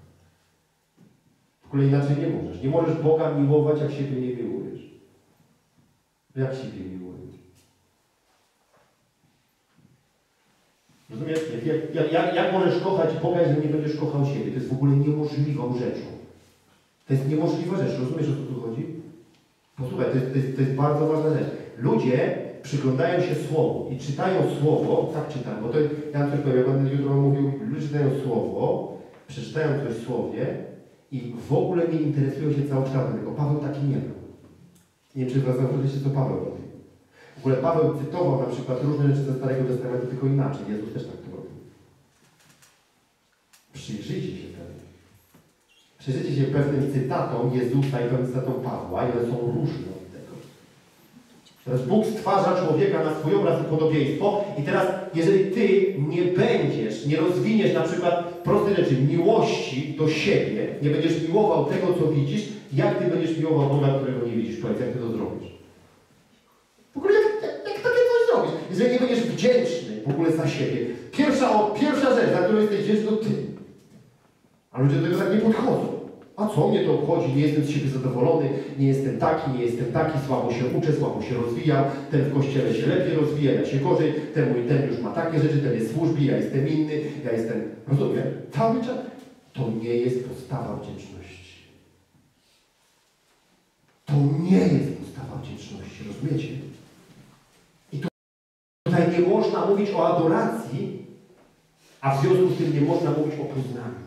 A: W ogóle inaczej nie możesz. Nie możesz Boga miłować, jak siebie nie miłujesz. Jak siebie miłujesz? Rozumiesz? Jak, jak, jak, jak możesz kochać Boga, jeżeli nie będziesz kochał siebie? To jest w ogóle niemożliwą rzeczą. To jest niemożliwa rzecz. Rozumiesz, o co tu chodzi? Posłuchaj, to jest, to jest, to jest bardzo ważna rzecz. Ludzie przyglądają się Słowu i czytają Słowo, tak czytam, bo to ja coś powiem, ja będę jutro mówił, ludzie czytają Słowo, przeczytają coś w Słowie i w ogóle nie interesują się całokształtem tego. Paweł taki nie był. Nie wiem, czy was zauważyliście, co Paweł robił. W ogóle Paweł cytował na przykład różne rzeczy ze Starego Testamentu, tylko inaczej. Jezus też tak to robił. Przyjrzyjcie się temu. Przyjrzyjcie się pewnym cytatom Jezusa i pewnym cytatom Pawła i one są różne od tego. Teraz Bóg stwarza człowieka na swój obraz i podobieństwo i teraz, jeżeli Ty nie będziesz, nie rozwiniesz na przykład prostej rzeczy, miłości do siebie, nie będziesz miłował tego, co widzisz, jak Ty będziesz miłował Boga, którego nie widzisz? Powiedz, jak Ty to zrobisz? W ogóle jak, jak, jak takie coś zrobisz? Jeżeli nie będziesz wdzięczny w ogóle za siebie, pierwsza, o, pierwsza rzecz, za którą jesteś wdzięczny, to Ty. A ludzie do tego tak nie podchodzą. A co mnie to obchodzi? Nie jestem z siebie zadowolony, nie jestem taki, nie jestem taki, słabo się uczę, słabo się rozwijam, ten w kościele się lepiej rozwija, ja się gorzej, ten mój, ten już ma takie rzeczy, ten jest w służbie, ja jestem inny, ja jestem... Rozumiem? Cały czas. To nie jest postawa wdzięczności. To nie jest postawa wdzięczności, rozumiecie? I to tutaj nie można mówić o adoracji, a w związku z tym nie można mówić o poznaniu.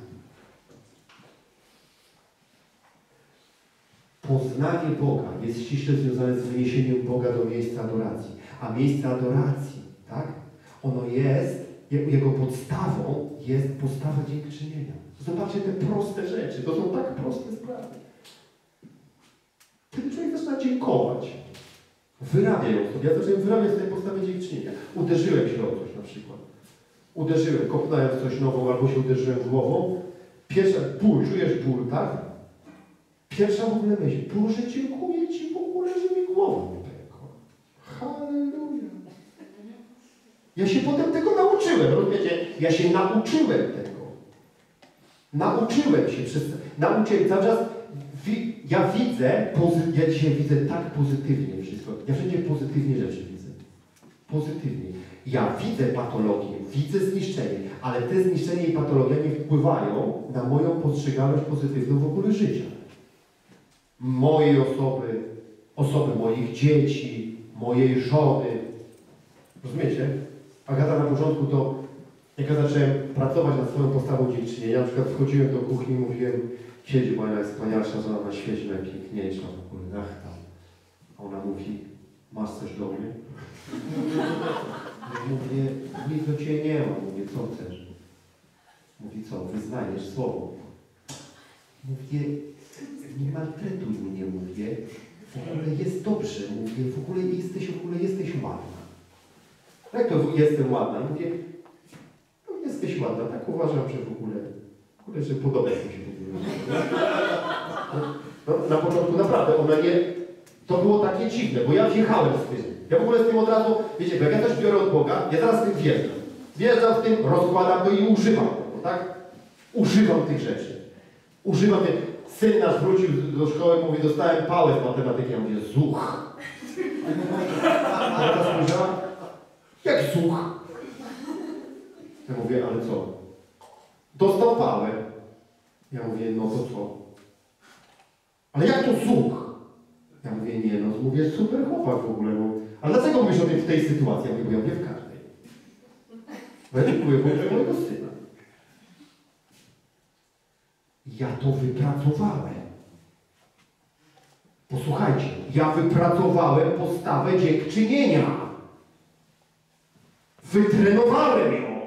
A: Poznanie Boga jest ściśle związane z wyniesieniem Boga do miejsca adoracji. A miejsce adoracji, tak? Ono jest, jego podstawą jest postawa dziękczynienia. Zobaczcie te proste rzeczy. To są tak proste sprawy. Kiedy człowiek zaczyna dziękować, wyrabia ją sobie. Ja zacząłem wyrabiać sobie postawę dziękczynienia. Uderzyłem się o coś na przykład. Uderzyłem, kopnąłem w coś nową albo się uderzyłem głową. Pierwsza, ból, czujesz ból, tak? Pierwsza w ogóle myśl, Boże, dziękuję Ci w ogóle, że mi głowa nie pękła. Halleluja. Ja się potem tego nauczyłem, rozumiecie? Ja się nauczyłem tego. Nauczyłem się, przez, nauczyłem cały czas, ja widzę, ja dzisiaj widzę tak pozytywnie wszystko. Ja wszędzie pozytywnie rzeczy widzę. Pozytywnie. Ja widzę patologię, widzę zniszczenie, ale te zniszczenie i patologia nie wpływają na moją postrzegalność pozytywną w ogóle życia. Mojej osoby, osoby moich dzieci, mojej żony. Rozumiecie? Agata na początku to, jak ja zacząłem pracować nad swoją postawą dziękczynienia, na przykład wchodziłem do kuchni i mówiłem, siedzi moja najwspanialsza żona na świecie, najpiękniejsza w ogóle, ach tam. A ona mówi, masz coś do mnie? Ja mówię, nic do Ciebie nie ma. Mówię, co chcesz? Mówi, co? Wyznajesz słowo. Mówię, nie maltretuj mnie, mówię. W ogóle jest dobrze, mówię, w ogóle jesteś, w ogóle jesteś ładna. Jak to jestem ładna? Mówię, no jesteś ładna, tak uważam, że w ogóle, w ogóle, że podoba mi się w ogóle. No, na początku naprawdę, ona nie, to było takie dziwne, bo ja wjechałem z tym. Ja w ogóle z tym od razu, wiecie, bo jak ja coś biorę od Boga, ja zaraz z tym wjeżdżam. Wjeżdżam z tym, rozkładam to i używam tego, tak? Używam tych rzeczy. Używam tych. Syn nasz wrócił do szkoły, mówi, dostałem pałę z matematyki. Ja mówię, zuch. A ona spojrzała, jak zuch? Ja mówię, ale co? Dostał pałę. Ja mówię, no to co? Ale jak to zuch? Ja mówię, nie no, mówię, super chłopak w ogóle. Bo... Ale dlaczego mówisz o tym w tej sytuacji? Ja mówię, bo ja mówię w każdej. Bo ja dziękuję Bogu za mojego syna. Ja to wypracowałem. Posłuchajcie, ja wypracowałem postawę dziękczynienia. Wytrenowałem ją.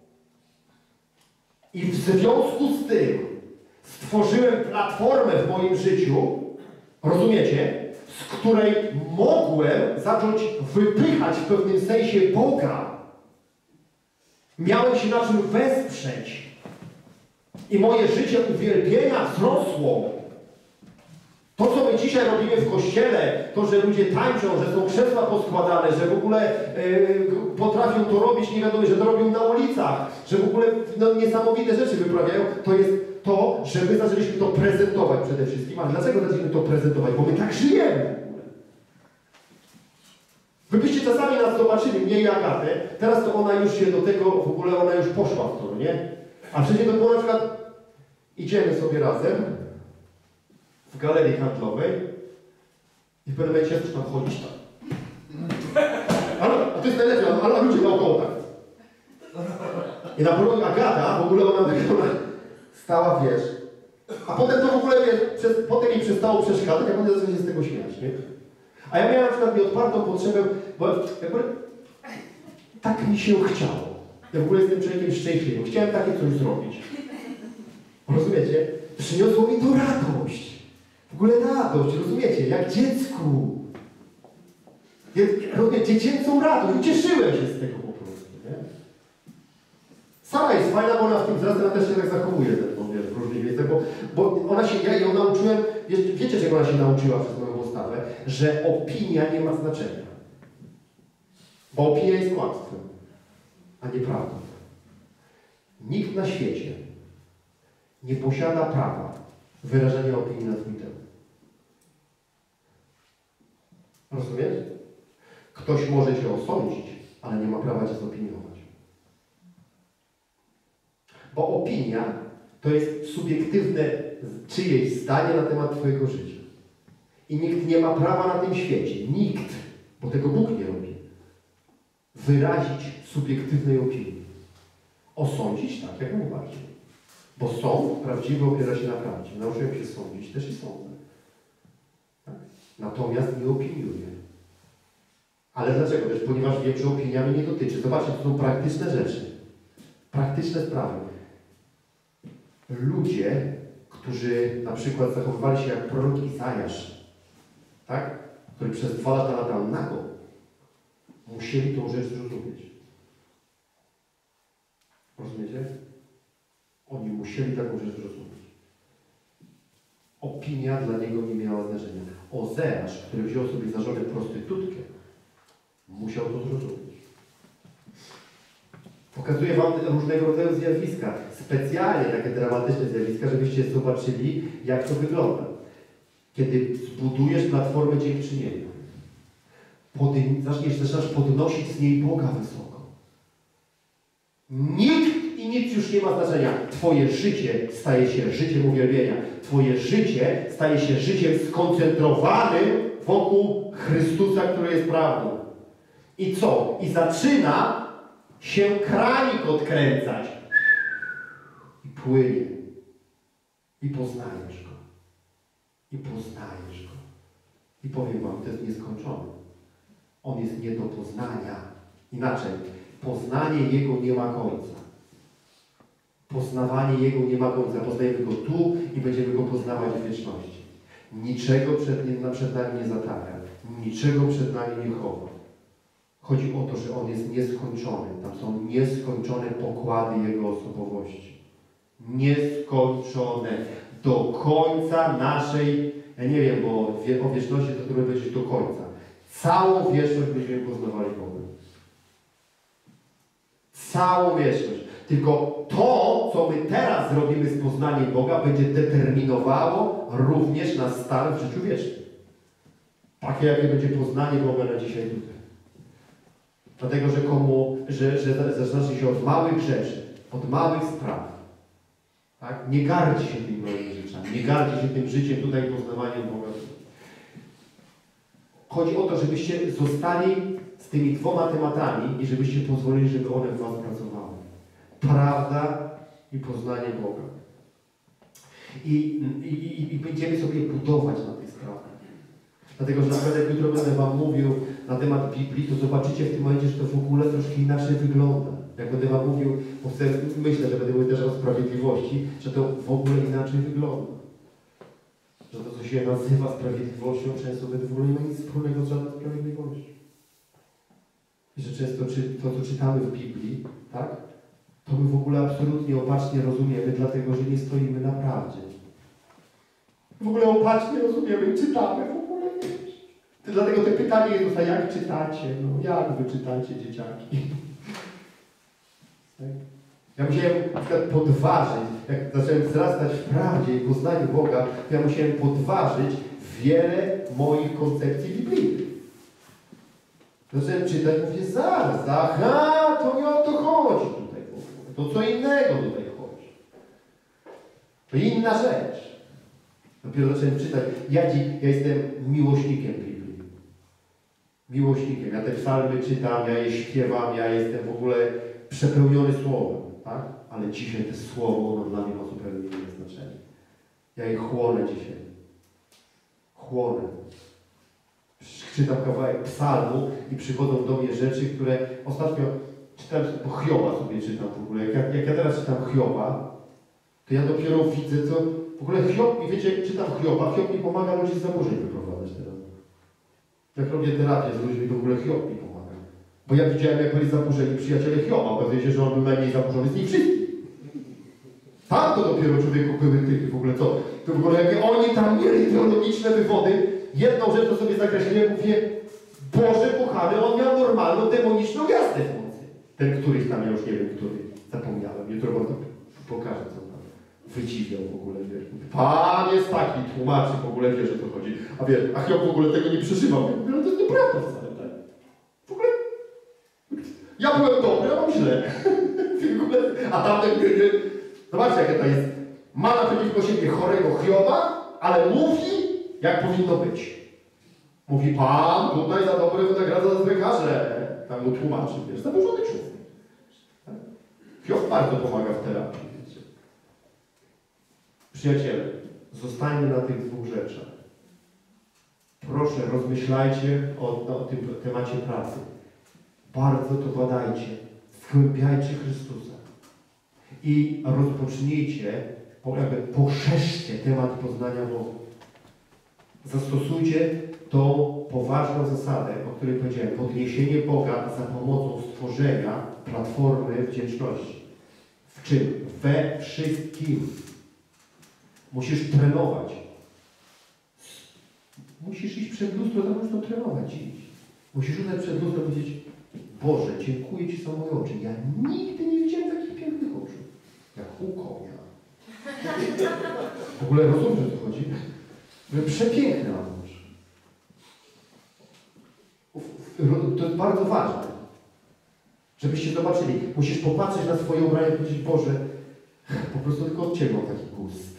A: I w związku z tym stworzyłem platformę w moim życiu, rozumiecie, z której mogłem zacząć wypychać w pewnym sensie Boga. Miałem się na czym wesprzeć. I moje życie uwielbienia wzrosło. To, co my dzisiaj robimy w Kościele, to, że ludzie tańczą, że są krzesła poskładane, że w ogóle yy, potrafią to robić, nie wiadomo, że to robią na ulicach, że w ogóle no, niesamowite rzeczy wyprawiają, to jest to, że my zaczęliśmy to prezentować przede wszystkim. A dlaczego zaczęliśmy to prezentować? Bo my tak żyjemy w ogóle. Wy byście czasami nas zobaczyli, mnie i Agatę, teraz to ona już się do tego, w ogóle ona już poszła w to, nie? A wcześniej to było na przykład, idziemy sobie razem w galerii handlowej i w pewnym momencie zaczynam chodzić tak. Ale, a to jest najlepsze, ale, ale ludzie naokoło tak. I na początku Agata, w ogóle ona, ona stała, wiesz, a potem to w ogóle, wiesz, przez, potem jej przestało przeszkadzać, a potem zaczęła się z tego śmiać, nie? A ja miałem na przykład nieodpartą potrzebę, bo jakby tak mi się chciało. Ja w ogóle jestem człowiekiem szczęśliwym. Chciałem takie coś zrobić. Rozumiecie? Przyniosło mi to radość. W ogóle radość, rozumiecie? Jak dziecku. Ja, rozumiecie? Dziecięcą radość. Ucieszyłem się z tego po prostu, nie? Sama jest fajna, bo ona w tym wzrastem też się tak zachowuje wiesz, w różnych miejscach, bo, bo ona się, ja ją nauczyłem, wiecie, wiecie, czego ona się nauczyła przez moją postawę? Że opinia nie ma znaczenia. Bo opinia jest kłamstwem, a nie prawdą. Nikt na świecie nie posiada prawa wyrażania opinii na twój temat. Rozumiesz? Ktoś może cię osądzić, ale nie ma prawa cię zopiniować. Bo opinia to jest subiektywne czyjeś zdanie na temat twojego życia. I nikt nie ma prawa na tym świecie, nikt, bo tego Bóg nie robi, wyrazić subiektywnej opinii. Osądzić tak, jak najbardziej. Bo sąd prawdziwy opiera się na prawdzie. Nauczyłem się sądzić, też i sądzę. Tak? Natomiast nie opiniuję. Ale dlaczego? Też ponieważ wiem, że opinia mnie nie dotyczy. Zobaczcie, to są praktyczne rzeczy. Praktyczne sprawy. Ludzie, którzy na przykład zachowywali się jak prorok Izajasz, tak? Który przez dwa lata latał nago, musieli tą rzecz zrozumieć. Rozumiecie? Oni musieli taką rzecz zrozumieć. Opinia dla niego nie miała znaczenia. Ozeasz, który wziął sobie za żonę prostytutkę, musiał to zrozumieć. Pokazuję wam różnego rodzaju zjawiska. Specjalnie takie dramatyczne zjawiska, żebyście zobaczyli, jak to wygląda. Kiedy zbudujesz platformę dziękczynienia, podym, zaczniesz, zaczynasz podnosić z niej Boga wysoko. Nikt i nic już nie ma znaczenia. Twoje życie staje się życiem uwielbienia. Twoje życie staje się życiem skoncentrowanym wokół Chrystusa, który jest prawdą. I co? I zaczyna się kranik odkręcać. I płynie. I poznajesz Go. I poznajesz Go. I powiem wam, to jest nieskończone. On jest nie do poznania. Inaczej, poznanie Jego nie ma końca. Poznawanie Jego nie ma końca. Poznajemy Go tu i będziemy Go poznawać w wieczności. Niczego przed, nim, przed nami nie zatawia. Niczego przed nami nie chowa. Chodzi o to, że On jest nieskończony. Tam są nieskończone pokłady Jego osobowości. Nieskończone. Do końca naszej, ja nie wiem, bo o wieczności to trudno powiedzieć do końca. Całą wieczność będziemy poznawali Boga. Całą wieczność. Tylko to, co my teraz zrobimy z poznaniem Boga, będzie determinowało również nasz stan w życiu wiecznym. Takie, jakie będzie poznanie Boga na dzisiaj tutaj. Dlatego, że komu, że, że zaczyna się od małych rzeczy, od małych spraw. Tak? Nie gardzi się tymi małymi rzeczami, nie gardzi się tym życiem tutaj, poznawaniem Boga. Chodzi o to, żebyście zostali z tymi dwoma tematami i żebyście pozwolili, żeby one w was pracowały. Prawda i poznanie Boga. I, i, i, i będziemy sobie budować na tych sprawach. Dlatego, że nawet jak jutro będę wam mówił na temat Biblii, to zobaczycie w tym momencie, że to w ogóle troszkę inaczej wygląda. Jak będę wam mówił, bo chcę, myślę, że będę mówił też o sprawiedliwości, że to w ogóle inaczej wygląda. Że to, co się nazywa sprawiedliwością, często w ogóle nie ma nic wspólnego z żadną sprawiedliwością. I że często czy, to, co czytamy w Biblii, tak, to my w ogóle absolutnie opacznie rozumiemy, dlatego, że nie stoimy na prawdzie. W ogóle opacznie rozumiemy, czytamy, w ogóle nie wiesz. Dlatego te pytanie Jezusa, jak czytacie? No, jak wy czytacie, dzieciaki? Tak? Ja musiałem na przykład podważyć, jak zacząłem wzrastać w prawdzie i poznaniu Boga, to ja musiałem podważyć wiele moich koncepcji biblijnych. Zacząłem czytać, mówię, zaraz, aha, to nie o to chodzi tutaj w ogóle. To co innego tutaj chodzi. To inna rzecz. Dopiero zacząłem czytać. Ja, dzi, ja jestem miłośnikiem Biblii. Miłośnikiem. Ja te psalmy czytam, ja je śpiewam, ja jestem w ogóle przepełniony słowem. Tak? Ale dzisiaj to słowo, ono dla mnie ma zupełnie inne znaczenie. Ja je chłonę dzisiaj. Chłonę. Czytam kawałek psalmu i przychodzą do mnie rzeczy, które ostatnio czytałem, bo Hioba sobie czytam w ogóle. Jak ja, jak ja teraz czytam Hioba, to ja dopiero widzę, co w ogóle Hiob, i wiecie, czytam Hioba, Hiob mi pomaga ludzi z zaburzeń wyprowadzać teraz. Jak robię terapię z ludźmi, to w ogóle Hiob mi pomaga. Bo ja widziałem, jak byli zaburzeni przyjaciele Hioba. Okazuje się, że on był najmniej zaburzony z nich wszystkich. Tam to dopiero człowieku były typy w ogóle co? To w ogóle jakie oni tam mieli teologiczne wywody. Jedną rzecz to sobie zakreśliłem, mówię, Boże kochany, on miał normalną, demoniczną jazdę w nocy. Ten któryś tam, ja już nie wiem, który, zapomniałem. Jutro wam to pokażę, co tam wydziwiał w ogóle, wiesz. Pan jest taki, tłumaczy, w ogóle wiesz, o co chodzi. A wiesz, a Hiob w ogóle tego nie przeżywał. Ja mówię, no to jest nieprawda wcale, tak? W ogóle, ja byłem dobry, a on źle. W ogóle, a tamten, zobaczcie, jakie to jest. Ma naprzeciwko siebie chorego Hioba, ale mówi, jak powinno być. Mówi, Pan tutaj za dobre wynagradza za złe karze. Tam mu tłumaczy, wiesz, zaburzony człowiek. Tak? Hiob bardzo pomaga w terapii, wiecie. Przyjaciele, zostańmy na tych dwóch rzeczach. Proszę, rozmyślajcie o, o tym temacie pracy. Bardzo to badajcie. Zgłębiajcie Chrystusa. I rozpocznijcie, jakby poszerzcie temat poznania Boga. Zastosujcie tą poważną zasadę, o której powiedziałem, podniesienie Boga za pomocą stworzenia platformy wdzięczności. W czym? We wszystkim. Musisz trenować. Musisz iść przed lustro, to możesz to trenować dziś. Musisz uznać przed lustro i powiedzieć, Boże, dziękuję Ci za moje oczy. Ja nigdy nie widziałem takich pięknych oczu. Jak u konia. W ogóle rozumiesz, o co chodzi? Przepiękny ma mąż. To jest bardzo ważne, żebyście zobaczyli. Musisz popatrzeć na swoje ubranie i powiedzieć, Boże, po prostu tylko od Ciebie mam taki gust.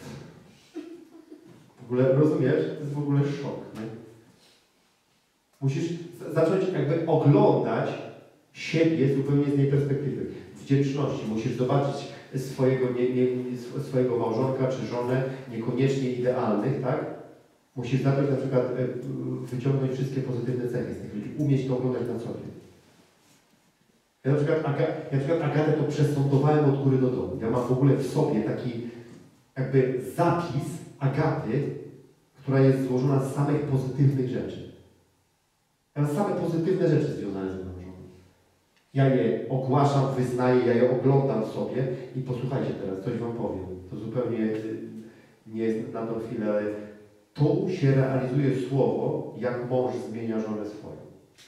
A: W ogóle, rozumiesz? To jest w ogóle szok, nie? Musisz zacząć jakby oglądać siebie zupełnie z innej perspektywy. Wdzięczności. Musisz zobaczyć swojego, nie, nie, swojego małżonka czy żonę, niekoniecznie idealnych, tak? Musisz zacząć na przykład wyciągnąć wszystkie pozytywne cechy z tych ludzi, umieć to oglądać na co dzień. Ja na przykład, Aga, ja na przykład Agatę to przesądowałem od góry do dołu. Ja mam w ogóle w sobie taki jakby zapis Agaty, która jest złożona z samych pozytywnych rzeczy. Ja mam same pozytywne rzeczy związane z moją żoną. Ja je ogłaszam, wyznaję, ja je oglądam sobie i posłuchajcie teraz, coś wam powiem. To zupełnie nie jest na tą chwilę, ale tu się realizuje słowo, jak mąż zmienia żonę swoją.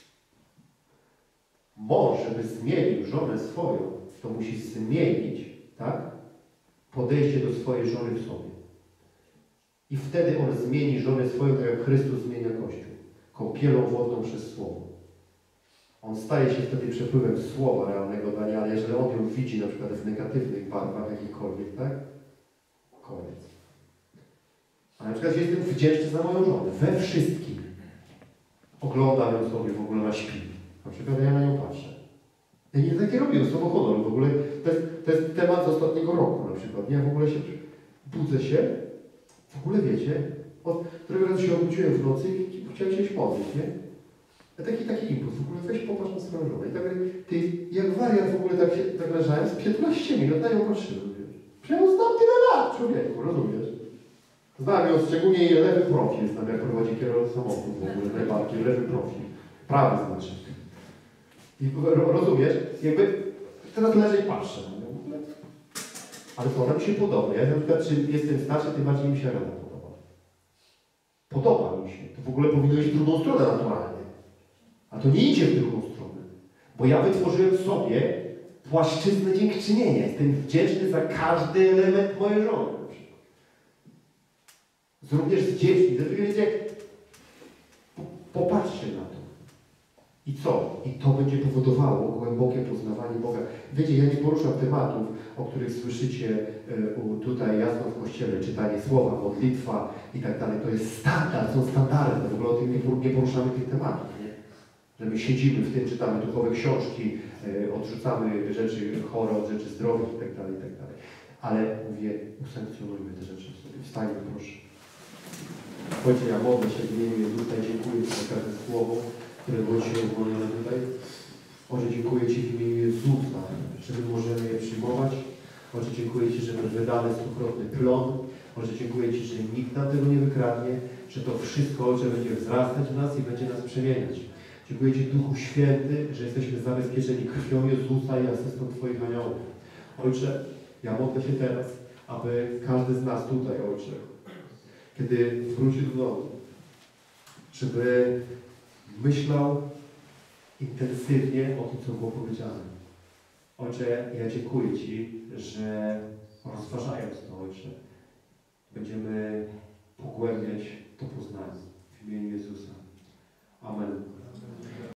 A: Mąż, żeby zmienił żonę swoją, to musi zmienić, tak, podejście do swojej żony w sobie. I wtedy on zmieni żonę swoją, tak jak Chrystus zmienia Kościół. Kąpielą wodną przez Słowo. On staje się wtedy przepływem Słowa realnego dania, ale jeżeli on ją widzi na przykład w negatywnych barwach jakichkolwiek, tak? Koniec. A na przykład jestem wdzięczny za moją żonę. We wszystkim. Oglądam ją sobie, w ogóle na śpi. Na przykład ja na nią patrzę. Ja nie takie robię, słowo honoru. W ogóle to jest, to jest temat z ostatniego roku na przykład. Ja w ogóle się budzę się, w ogóle wiecie, od którego razu się obudziłem w nocy i chciałem się modlić, nie? Ja taki, taki impuls, w ogóle weź popatrz na swoją żonę. I tak, ty, jak wariat w ogóle tak, się, tak leżałem, z piętnaście minut na nią patrzyłem, wiesz. Przecież ja znam tyle lat, człowieku, rozumiesz? Znam ją, szczególnie jej lewy profil, znam jak prowadzi kierowcę samochodu w ogóle, najbardziej lewy profil. Prawy znaczy. I rozumiesz? Jakby teraz leżę i patrzę na nią w ogóle. Ale to ona mi się podoba. Ja na przykład, czym jestem starszy, tym bardziej mi się rada podoba. Podoba mi się. To w ogóle powinno iść w drugą stronę naturalnie. A to nie idzie w drugą stronę. Bo ja wytworzyłem sobie płaszczyznę dziękczynienia. Jestem wdzięczny za każdy element mojej żony. Również z dziećmi. Wiecie, popatrzcie na to. I co? I to będzie powodowało głębokie poznawanie Boga. Wiecie, ja nie poruszam tematów, o których słyszycie tutaj jasno w Kościele, czytanie słowa, modlitwa i tak dalej. To jest standard, są standardy. W ogóle o tym nie poruszamy tych tematów. Nie? Że my siedzimy w tym, czytamy duchowe książki, odrzucamy rzeczy chore od rzeczy zdrowych i tak dalej, i tak dalej. Ale mówię, usankcjonujmy te rzeczy w sobie. Wstańmy, proszę. Ojcze, ja modlę się w imieniu Jezusa i dziękuję Ci za każde słowo, które było Ci uwolnione tutaj. Ojcze, dziękuję Ci w imieniu Jezusa, że my możemy je przyjmować. Ojcze, dziękuję Ci, że my wydamy stukrotny plon. Ojcze, dziękuję Ci, że nikt nam tego nie wykradnie, że to wszystko, Ojcze, będzie wzrastać w nas i będzie nas przemieniać. Dziękuję Ci, Duchu Święty, że jesteśmy zabezpieczeni krwią Jezusa i asystą Twoich aniołów. Ojcze, ja modlę się teraz, aby każdy z nas tutaj, Ojcze, kiedy wróci do domu, żeby myślał intensywnie o tym, co było powiedziane. Ojcze, ja dziękuję Ci, że rozważając to, Ojcze, będziemy pogłębiać to poznanie w imieniu Jezusa. Amen.